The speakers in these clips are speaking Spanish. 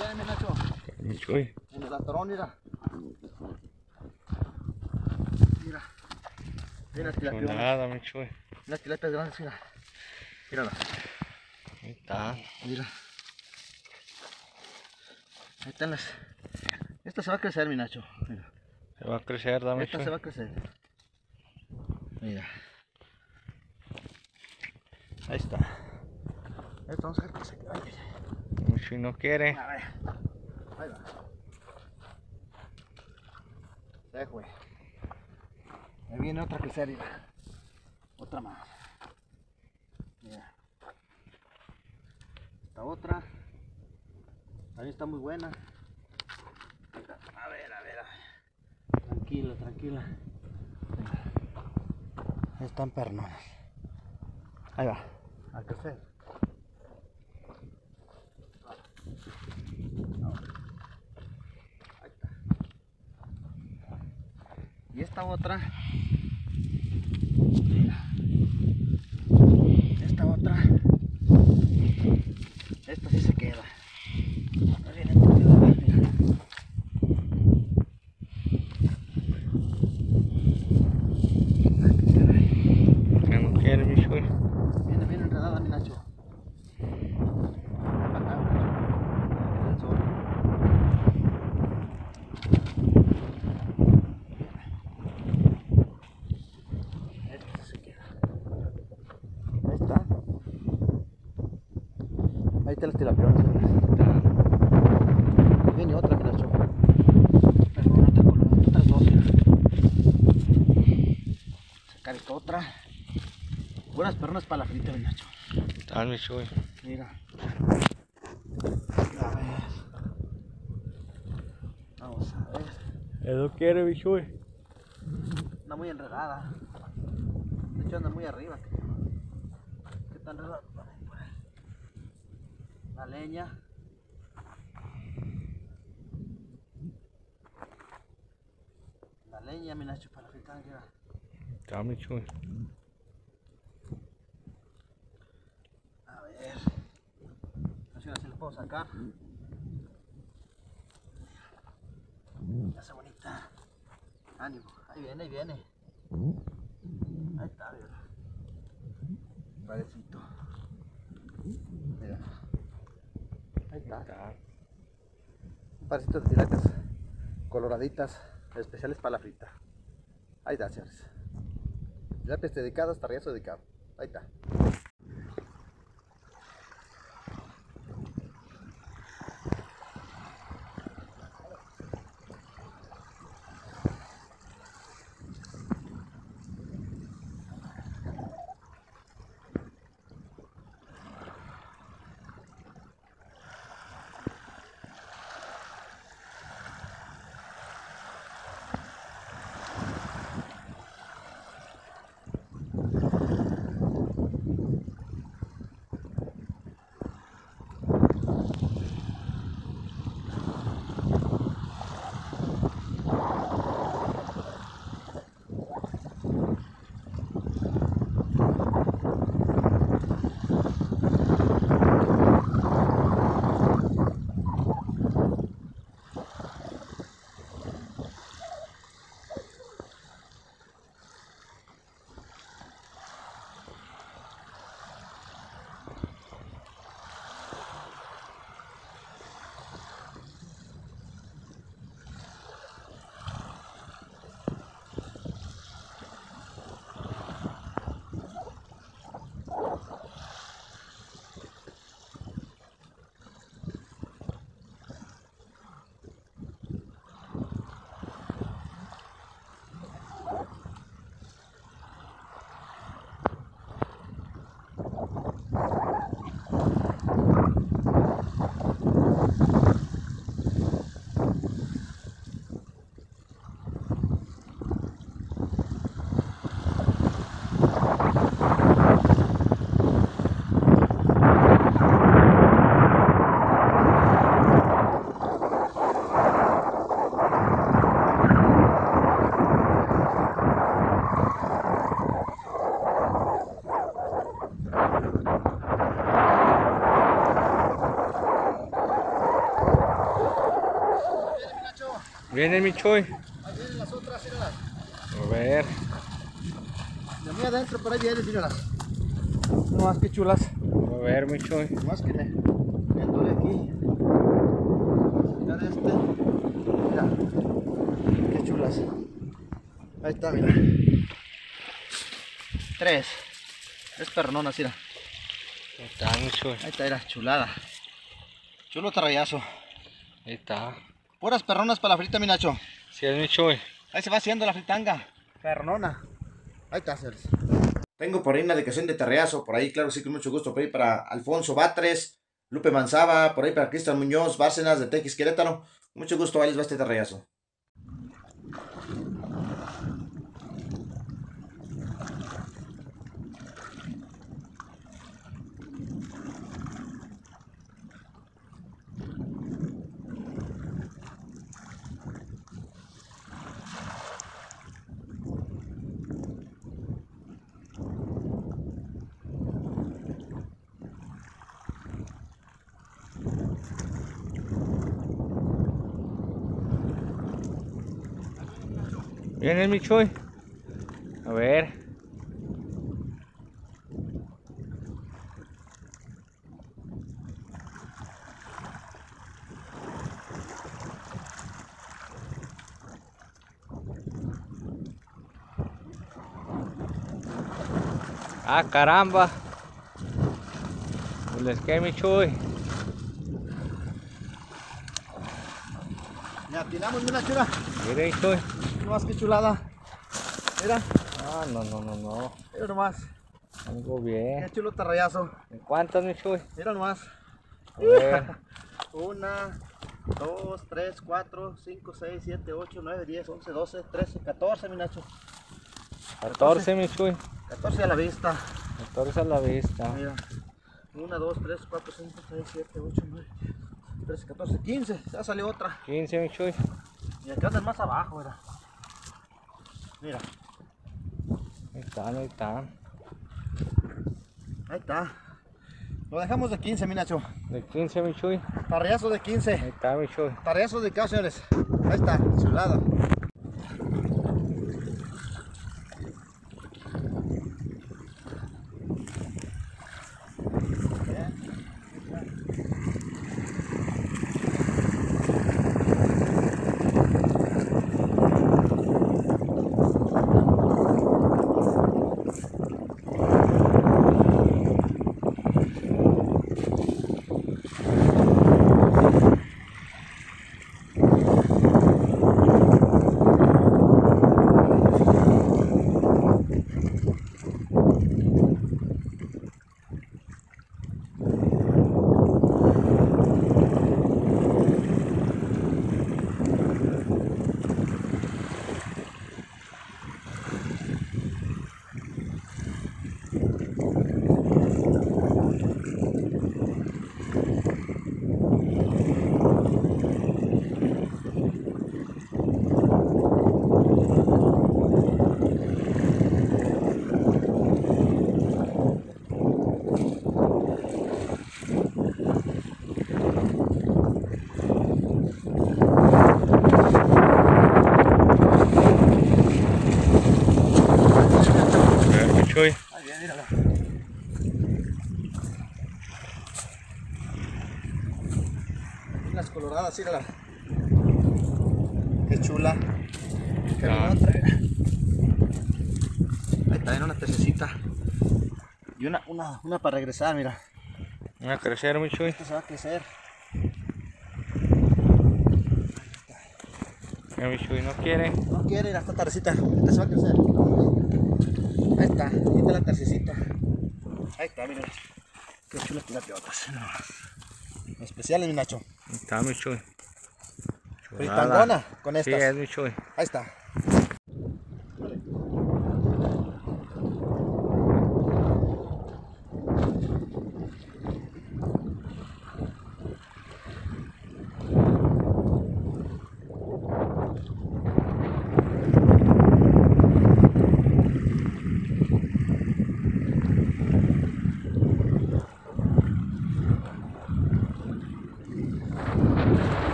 Bien, mi Nacho. Chuy. En el atorón, mira. Mira. Mira las tilapionas. Chulada, mi Chuy. Las tilapias grandes, mira. Míralas. Ahí está. Mira. Ahí están las. Esta se va a crecer, mi Nacho. Mira. Se va a crecer, dame Esta Chuy. se va a crecer. Mira. Ahí está. Esto vamos a ver que se queda. Mi Chuy no quiere. A ver. Ahí va. Se fue. Ahí viene otra a crecer, mira. Otra más. Mira. Esta otra. También está muy buena. A ver, a ver. Tranquila, tranquila. Están pernonas. Ahí va. A crecer. Ahí está. Y esta otra. Mira. Esta otra. Esta sí se queda. Ahí viene esta quedada, mira. Ya no quiere, mi Chuy. Viene bien enredada, mi Nacho. Acá, Nacho. El sol. Esta se queda. Ahí está. Ahí están las tilapionas. Viene otra, mi Nacho. Perdón, otra con otras dos. Sacar esta otra. Buenas pernas para la frita, mi Nacho. Está mi Chuy. Mira. A ver. Vamos a ver. Ya no quiere, mi Chuy. Anda muy enredada. De hecho anda muy arriba. ¿Qué tan enredada? La leña. La leña, mi Nacho, para fritar. Mira. Está mi Chuy. A ver. No sé si la puedo sacar. Ya está bonita. Ánimo. Ahí viene, ahí viene. Ahí está, mira. Padrecito. Mira. Ahí está. Un parcito de tilapias coloraditas, especiales para la frita. Ahí está, señores. Tilapias dedicadas, tarriazo dedicado. Ahí está. Viene mi Chuy. Ahí vienen las otras, míralas. A ver. De muy adentro, por ahí vienen, míralas. No más que chulas. A ver mi Chuy. No más que me duele aquí. Mira este. Mira. Qué chulas. Ahí está, mira. Tres perrononas, mira. Ahí está mi Chuy. Ahí está, mira, chulada. Chulo tarrayazo. Ahí está. Puras perronas para la frita, mi Nacho. Sí es mi Chuy. Ahí se va haciendo la fritanga. Perronona. Ahí está, señores. Tengo por ahí una dedicación de tarreazo. Por ahí, claro, sí, con mucho gusto. Por ahí para Alfonso Batres, Lupe Manzaba. Por ahí para Cristian Muñoz, Bárcenas de Tequis Querétaro. Mucho gusto, ahí les va este tarreazo. Viene mi Chuy. A ver. Ah, caramba. Les queda mi Chuy. Ya tiramos una chula. Mire mi Chuy. No más que chulada. Mira, Ah, no. mira nomás. Algo bien. Qué chulo tarrayazo. ¿En cuántas mi Chuy? Mira nomás. A ver. 1, 2, 3, 4, 5, 6, 7, 8, 9, 10, 11, 12, 13, 14, mi Nacho. 14 mi Chuy. 14 a la vista. 14 a la vista. Mira. 1, 2, 3, 4, 5, 6, 7, 8, 9, 13, 14, 15. Ya salió otra. 15 mi Chuy. Y acá andan más abajo, mira. Mira. Ahí están, ahí están. Ahí está. Lo dejamos de 15, mi Nacho. De 15 mi Chuy. Tarreazo de 15. Ahí está mi Chuy. Tarreazo de 15, señores. Ahí está, chulada. Chuy. Ahí viene, mírala. Las coloradas, mírala. Qué chula. Qué otra. Ahí está, en una tercecita. Y una para regresar, mira. Va a crecer mi Chuy. Esto se va a crecer. Ya mi Chuy no quiere. No quiere ir a esta tardecita. Esta se va a crecer. Ahí está, ahí está la tercecita. Ahí está, miren. Qué chulas tilapiotas. Especiales, mi Nacho. Ahí está mi Chuy. Fritangona con Sí, estas. es mi Chuy. Ahí está.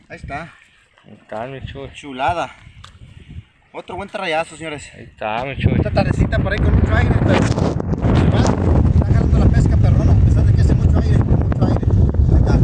Ahí está. Ahí está mi Chuy. Chulada. Otro buen trayazo, señores. Ahí está mi Chuy. Esta tardecita por ahí con mucho aire, pero está agarrando la pesca perrona, a pesar de que hace mucho aire, mucho aire. Ahí está.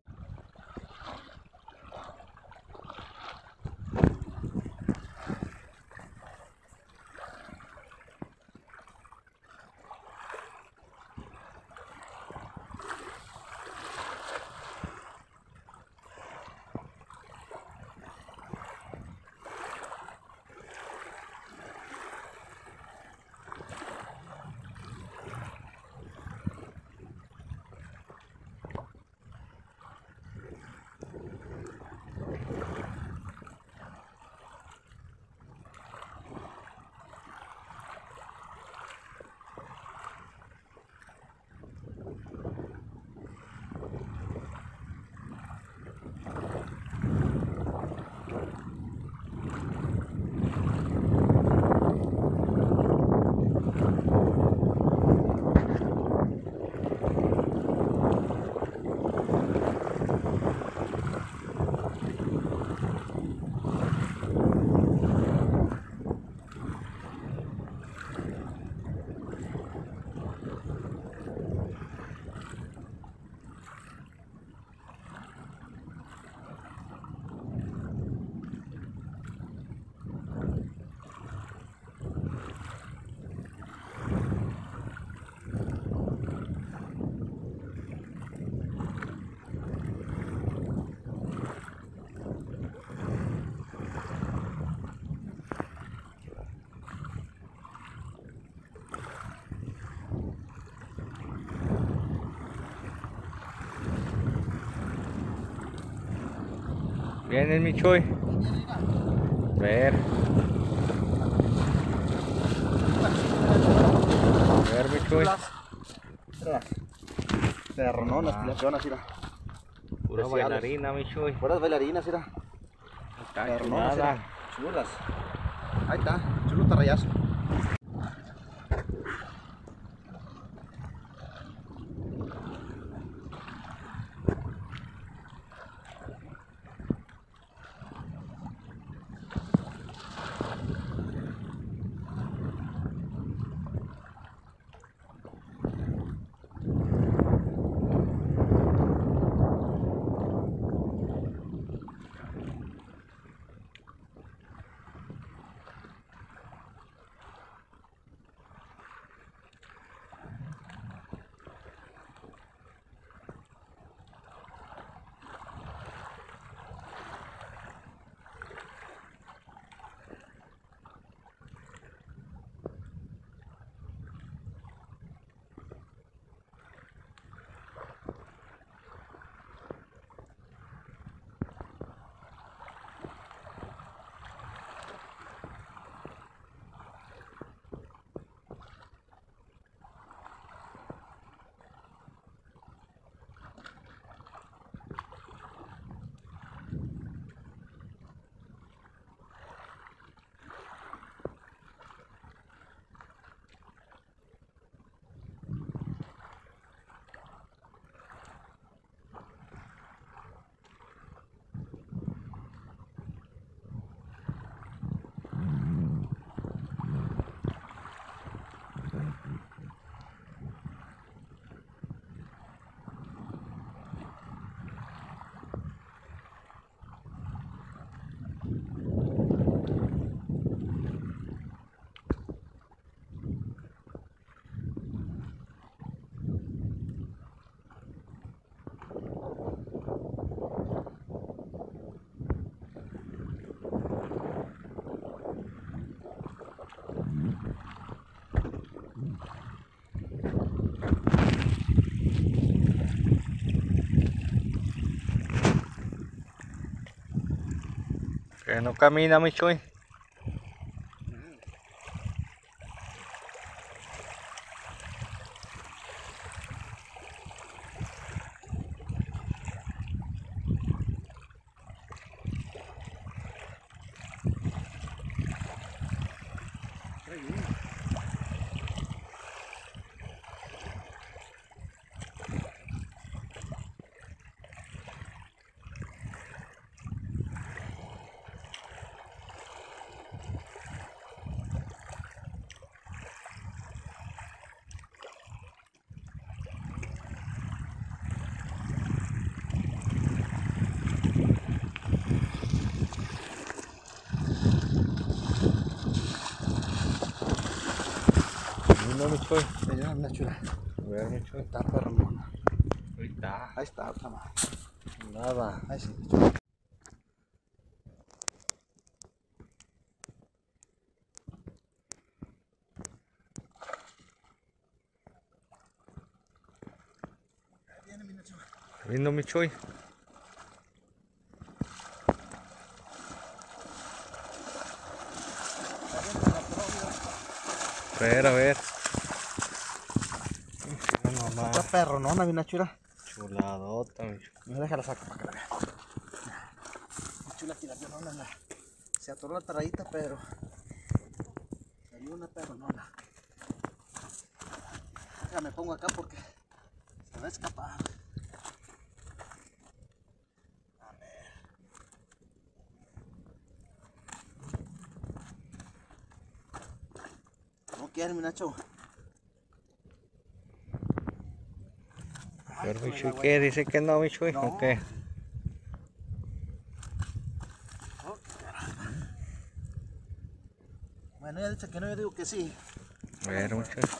Viene mi Chuy. Ver. Ver mi Chuy. Perrononas, tilacionas, mira. Pura bailarina mi Chuy. Puras bailarinas, mira. Está Perrononas, chulada. mira. Chulas. Ahí está, chulo tarrayazo. Que no camina mi Chuy. viendo mi Chuy. Mira, una chula. A ver mi Chuy. Está perrona. Ahí está. Ahí está, otra más. Nada. Ahí sí, chula. Viene mi Nacho. Viendo mi Chuy. A ver. Mira nomás. Está perronona, mi Nachura. Chuladota, mi Chuy. Mira, déjala saco para que la vean. Mi chula tilapionona. Se atoró la tarradita, pero salió una perronona. Ya me pongo acá porque se va a escapar. A ver. No quiere, mi Nacho. A ver mi Chuy, ¿qué? Dice que no, mi Chuy. No. ¿O qué? Bueno, ella dice que no, yo digo que sí. A ver mi Chuy.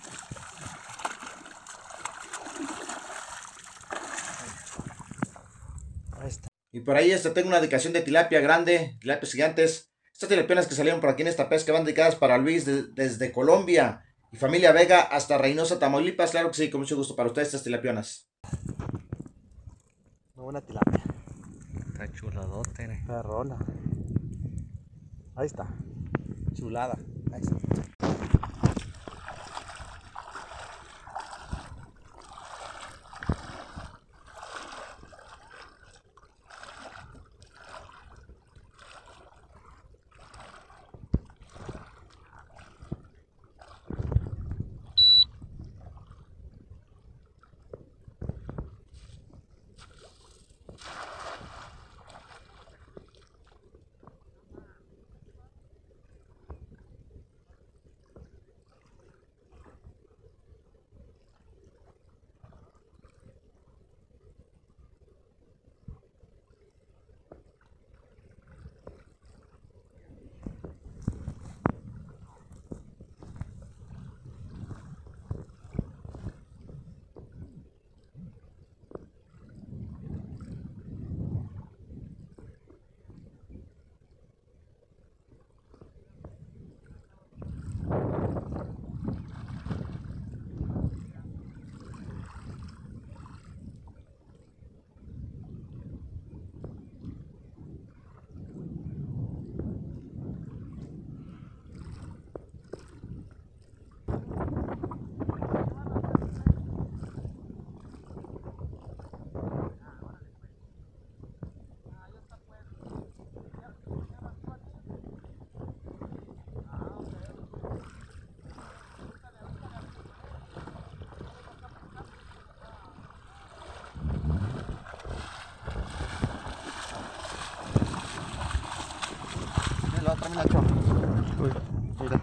Ahí está. Y por ahí tengo una dedicación de tilapia grande, tilapias gigantes. Estas tilapionas que salieron por aquí en esta pesca van dedicadas para Luis desde Colombia y familia Vega hasta Reynosa, Tamaulipas. Claro que sí, con mucho gusto para ustedes estas tilapionas. Una buena tilapia. Está chuladote, ¿eh? Perrona. Ahí está. Chulada. Ahí está. Mira la otra, mi Nacho. Uy. Mira.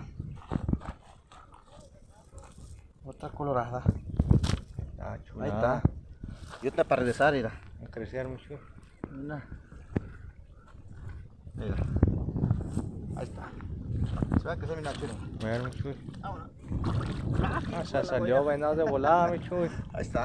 Otra colorada. Está Ahí chulada. está. Y otra para regresar, mira. A crecer mi Chuy. Mira. Mira. Ahí está. Se va a crecer mi Nacho. A ver mi Chuy. Vámonos. Ah, se salió venado de volada mi Chuy. Ahí está.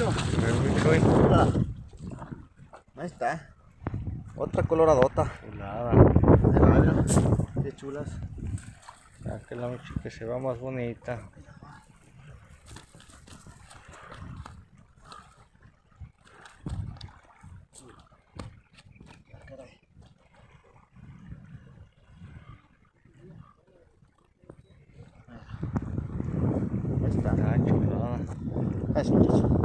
A ver, mi Chuy. Mira. Ahí está. Otra coloradota. Chulada. Mira, qué chulas. Sáquela, mi Chuy, que se va más bonita. Ahí está. Ah, chulada. Eso, muchacho.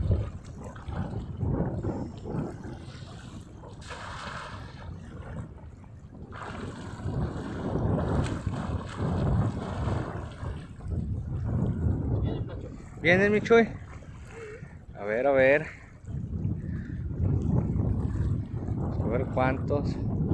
¿Vienes, mi Chuy? A ver, a ver. A ver cuántos.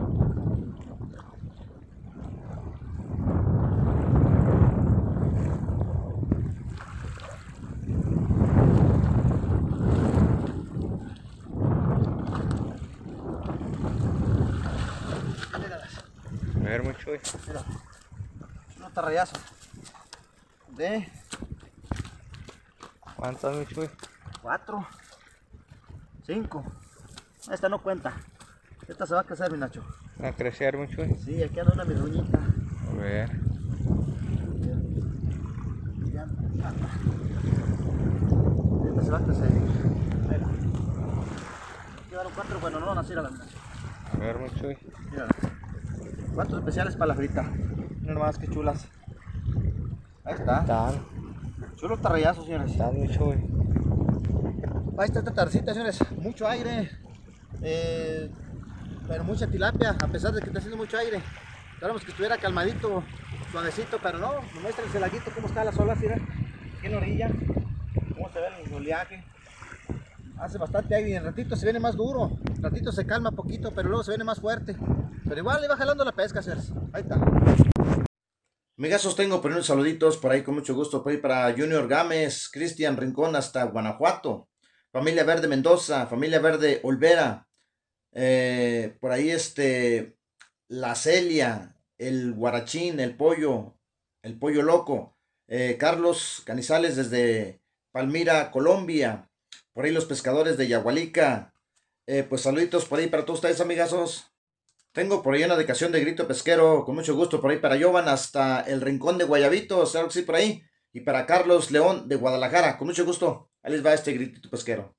A ver, mi Chuy. Mira. Un tarrayazo. De ¿Cuántos, mi Chuy? 4, 5. Esta no cuenta. Esta se va a crecer, mi Nacho. A crecer, mi Chuy. Sí, aquí anda una mirruñita. A ver. Esta se va a crecer. Mira. Quedaron 4, bueno, no van a hacer a la Nacho. A ver, mi Chuy. Mira. 4 especiales para la frita. Miren nomás que chulas. Ahí está. Están, Chulos tarrayazos, señores. están, mi Chuy. Ahí está esta tardecita, señores. Mucho aire. Pero mucha tilapia, a pesar de que está haciendo mucho aire. Esperamos que estuviera calmadito, suavecito, pero no. Me muestra el laguito cómo está las olas, mira. Aquí en la orilla. Cómo se ve el oleaje. Hace bastante aire y en ratito se viene más duro. En ratito se calma poquito, pero luego se viene más fuerte. Pero igual le va jalando la pesca, señores. Ahí está. Amigazos, tengo por ahí unos saluditos por ahí con mucho gusto por ahí para Junior Gámez, Cristian Rincón hasta Guanajuato, Familia Verde Mendoza, Familia Verde Olvera, por ahí la Celia, el Guarachín, el Pollo Loco, Carlos Canizales desde Palmira, Colombia, por ahí los pescadores de Yagualica, pues saluditos por ahí para todos ustedes, amigazos. Tengo por ahí una dedicación de grito pesquero, con mucho gusto por ahí para Jovan hasta el Rincón de Guayabitos, claro que sí por ahí. Y para Carlos León de Guadalajara, con mucho gusto. Ahí les va este gritito pesquero.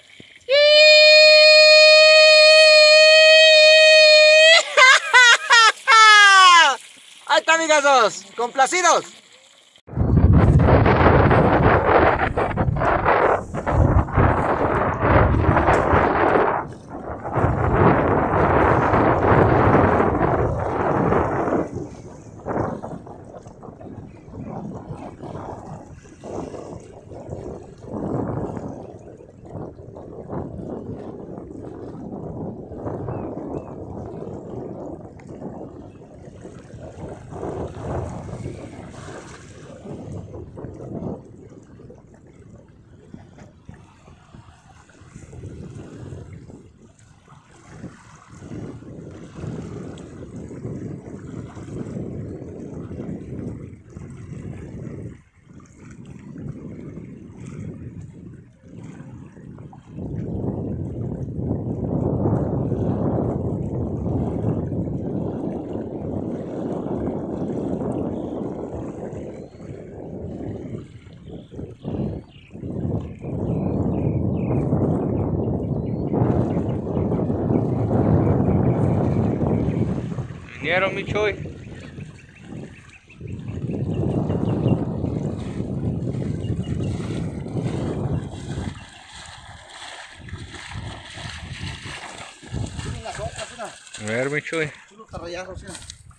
Ahí está, amigazos, complacidos. Vinieron, mi Chuy. Las otras, mira. A ver, mi Chuy. Chulos tarrayazos, mira.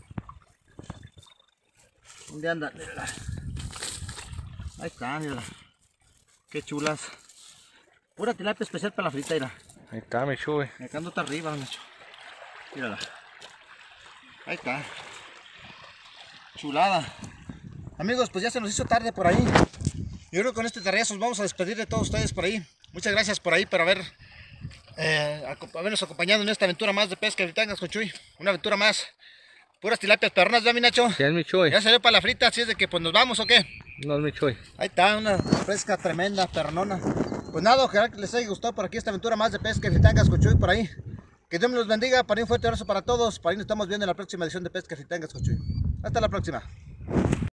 ¿Dónde andan? Mírala. Ahí están, mírala. Qué chulas. Pura tilapia especial para la frita, mira. Ahí está, mi Chuy. Acá ando arriba, Nacho. Mírala. Ahí está. Chulada. Amigos, pues ya se nos hizo tarde por ahí. Yo creo que con este tarriazo nos vamos a despedir de todos ustedes por ahí. Muchas gracias por ahí por habernos acompañado en esta aventura más de pesca de Fritangas con Chuy. Una aventura más. Puras tilapias perronas, ¿ya, mi Nacho? ¿Quién es mi Chuy? Ya salió para la frita, así es de que pues nos vamos o qué. No es mi Chuy. Ahí está, una pesca tremenda, perronona. Pues nada, ojalá que les haya gustado por aquí esta aventura más de Pesca y Fritangas con Chuy por ahí. Que Dios me los bendiga. Para mí un fuerte abrazo para todos. Para ahí nos estamos viendo en la próxima edición de Pesca y Fritangas con Chuy. Hasta la próxima.